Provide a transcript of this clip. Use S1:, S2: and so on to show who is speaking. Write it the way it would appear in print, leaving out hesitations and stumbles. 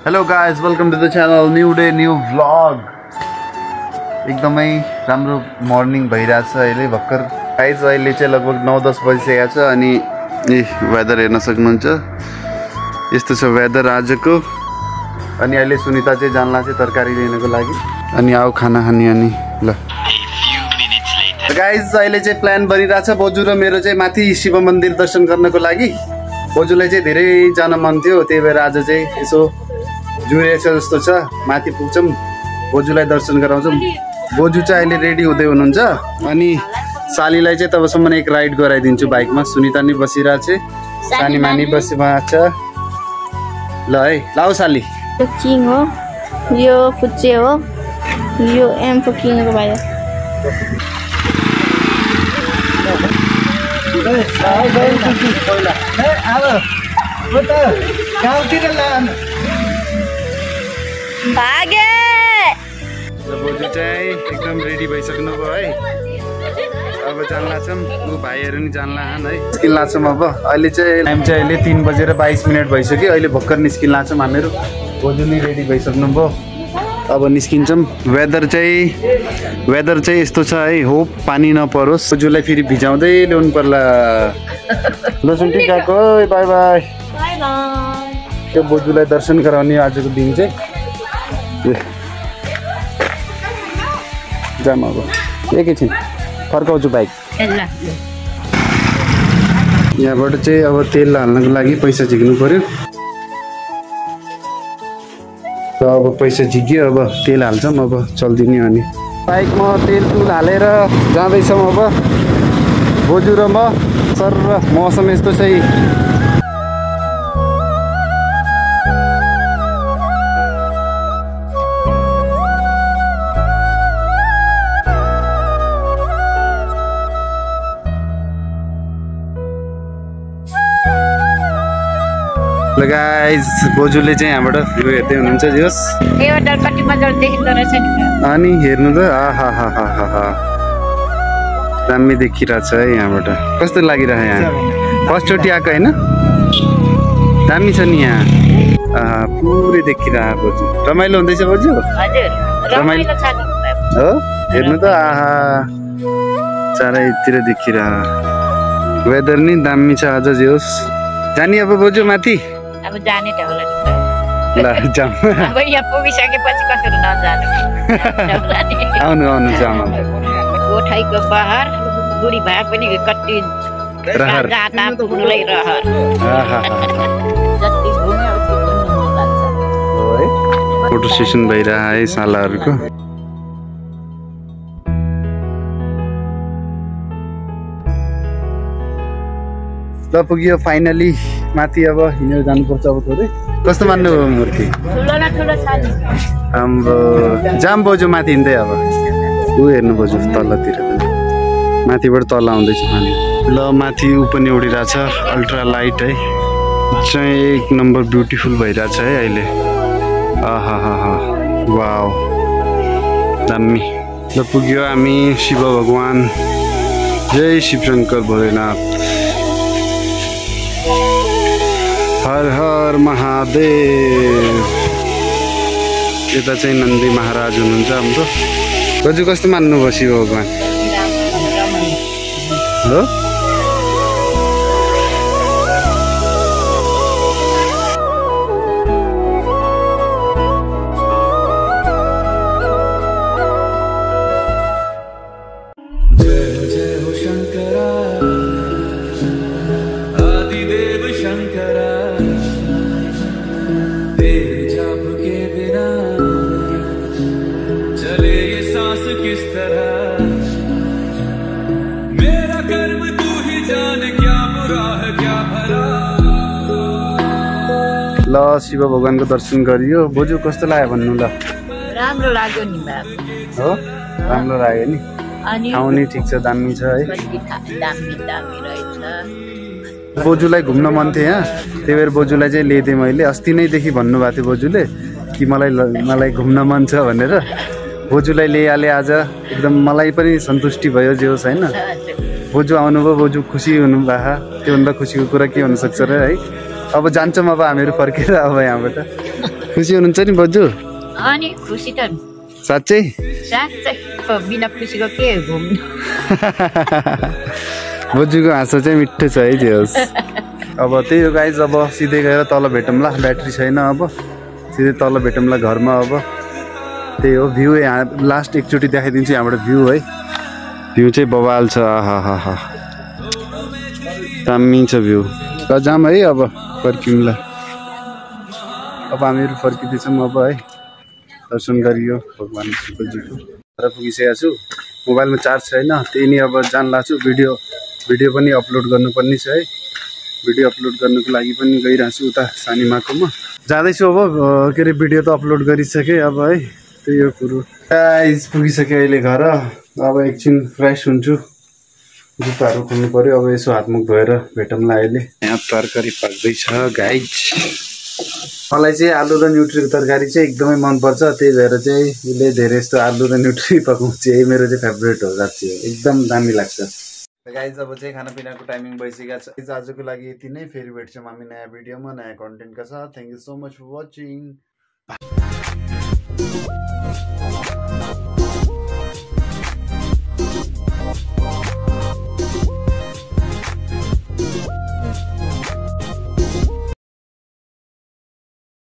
S1: Hello guys, welcome to the channel. New day, new vlog. एकदमै राम्रो morning भइरहेछ अहिले भर्खर गाइस अहिले चाहिँ लगभग 9-10 बजिसकेको छ अनि वेदर हेर्न सक्नुहुन्छ यस्तो छ वेदर आजको अनि अहिले सुनिता चाहिँ जानला चाहिँ तरकारी लिनको लागि अनि आउ खाना खाने अनि ल गाइस अहिले चाहिँ प्लान बनिरहेछ बोजू र मेरो चाहिँ माथि शिव मन्दिर दर्शन गर्नको लागि बोजूलाई चाहिँ धेरै जान मन थियो त्यही भएर आज चाहिँ यसो जुरेछ जस्तो छ माथि पुग्छौं बोजूलाई दर्शन गराउँछौं बोजू चाहिँ अहिले रेडी हुँदै हुनुहुन्छ अनि सालीलाई चाहिँ तबसम्म एक राइड गराइदिन्छु बाइकमा सुनिता नि बसिरहेछ सानी मानी बसिरहेछ ल है लाउ साली
S2: यो किङ हो यो कुचे हो यो एम को किङको भाइ भागे
S1: बोजू चाहिँ एकदम रेडी भइसक्नु भयो है अब जानला छौं उ भाइहरु नि जानला हन है निस्किला छौं अब अहिले चाहिँ टाइम चाहिँ अहिले 3:22 भइसक्यो अहिले भक्कर निस्किला छौं हामीहरु बोजू नि रेडी भइसक्नु भयो अब निस्किन्छौं वेदर चाहिँ यस्तो छ है होप पानी नपरोस् बोजूलाई फेरि भिजाउँदै ल्याउनु पर्ला ल सुन्टी गएको बाइ बाइ
S2: बाइ बाइ
S1: त्यो बोजूलाई दर्शन गराउने आजको दिन चाहिँ जाम अब एकैछिन फर्काउँछु बाइक यहाँबाट चाहिँ अब तेल हाल्नको लागि पैसा झिक्नु पर्यो अब पैसा झिक्यो अब तेल हाल्छौँ अब चल्दिने अनि बाइकमा तेल तुल हालेर जाँदैछौँ अब बोजू र म सर र मौसम यस्तो चाहिँ गाइस बोजूले चाहिँ यहाँबाट भ्यू हेर्दै हुनुहुन्छ जोस अनि हेर्नु त आहा दामी देखिरहेछ है यहाँबाट कस्तो लागिरहेछ यहाँ फर्स्ट चोटि आएको हैन दामी छ नि यहाँ पुरै देखिरहेछ बोजू रमाइलो हुँदैछ बोजू
S2: हजुर रमाइलो छ
S1: हो हेर्नु त आहा चारैतिर देखिरहेछ वेदर नि दामी छ आज जोस जानी अब बोजू माथि
S2: अब जाने त होला
S1: ल जाम
S2: अब यहाँ पुगिसकेपछि कसरी नजानु
S1: आउनु जाम
S2: कोठाइको बहार बुढी भए पनि कति जाता पुग्नुलाई रहर जति घुम्यो उति घुम्नु मन लाग्छ
S1: है फोटो सेसन भइरहेछ है सालाहरुको ल पुग्यो फाइनली माथि अब हिँडेर जानुपर्छ अब थोरै कस्तो मान्नु मूर्ति
S2: ठुलो न ठुलो छ नि
S1: हाम्रो जाम बोजू माथि हिँड्दै अब उ हेर्नु बोजू तलतिर माथिबाट तल आउँदैछ पानी ल माथि उ पनि उडिरहेछ अल्ट्रा लाइट है चाहिँ एक नम्बर ब्युटिफुल भइरहेछ है अहिले आहा वाउ दामी ल पुग्यो हामी शिव भगवान जय शिव शंकर भोलेनाथ हर हर महादेव यता चाहिँ नन्दी महाराज हुनुहुन्छ हाम्रो बोजू कस्तो मान्नुभयो शिव भगवान हो ल शिव भगवानको दर्शन गरियो बोजू कस्तो लाग्यो भन्नु ल
S2: राम्रो लाग्यो नि
S1: हो राम्रो लाग्यो नि
S2: अनि
S1: ठाउँ नि ठिक छ दामी छ है
S2: दामी रहेछ
S1: बोजूलाई घुम्न मन थियो यहाँ त्यही भएर बोजूलाई चाहिँ ल्याइदिएँ मैले अस्ति नै देखि भन्नुभएको थियो बोजूले कि मलाई घुम्न मन छ भनेर बोजूलाई ल्याइहाले आज एकदम मलाई पनि सन्तुष्टि भयो जे होस् हैन बोजू आउनुभयो बोजू खुसी हुनुभएको त्योभन्दा खुसीको कुरा के हुन सक्छ र है अब जान्छौँ अब हामीहरू फर्केर अब यहाँबाट खुसी हुनुहुन्छ नि बोजू?
S2: अनि खुसी त
S1: साँच्चै?
S2: साँच्चै बिना खुसीको के घुम्नु।
S1: बोजूको हाँसो चाहिँ मिठो छ है त्यो। अब त्यही हो गाइज, अब सिधै गएर तल भेटौँला। ब्याट्री छैन, अब सिधै तल भेटौँला घरमा। अब त्यही हो भ्यू। यहाँ लास्ट एकचोटि देखाइदिन्छु यहाँबाट भ्यू है। भ्यू चाहिँ बवाल छ। आहा दामी छ भ्यू। ल जाम है, अब फर्किउँला। अब हामीहरू फर्किँदैछौँ अब है। दर्शन गरियो भगवान् शिवजीको। घर पुगिसकेको छु। मोबाइलमा चार्ज छैन, त्यही नि अब जान लाग्छु। भिडियो पनि अपलोड गर्नुपर्ने छ है। भिडियो अपलोड गर्नुको लागि पनि गइरहेको छु उता सानीमाकोमा जाँदैछु। अब के अरे भिडियो त अपलोड गरिसकेँ अब है। त्यही हो कुरो। गाइस पुगिसकेँ अहिले घर। अब एकछिन फ्रेस हुन्छु, जुत्ताहरू खोल्नु पर्यो। अब यसो हातमुख धोएर भेटौँला अहिले। यहाँ तरकारी पाक्दैछ गाइस। मलाई चाहिँ आलु र न्युट्रीको तरकारी चाहिँ एकदमै मनपर्छ। त्यही भएर चाहिँ उसले धेरै जस्तो आलु र न्युट्री पकाउँछ। यही मेरो चाहिँ फेभरेट हो, साँच्चै एकदम दामी लाग्छ। गाइज अब चाहिँ खानापिनाको टाइमिङ भइसकेको छ। आजको लागि यति नै। फेरि भेट्छौँ हामी नयाँ भिडियोमा नयाँ कन्टेन्टका साथ। Thank you so much for watching.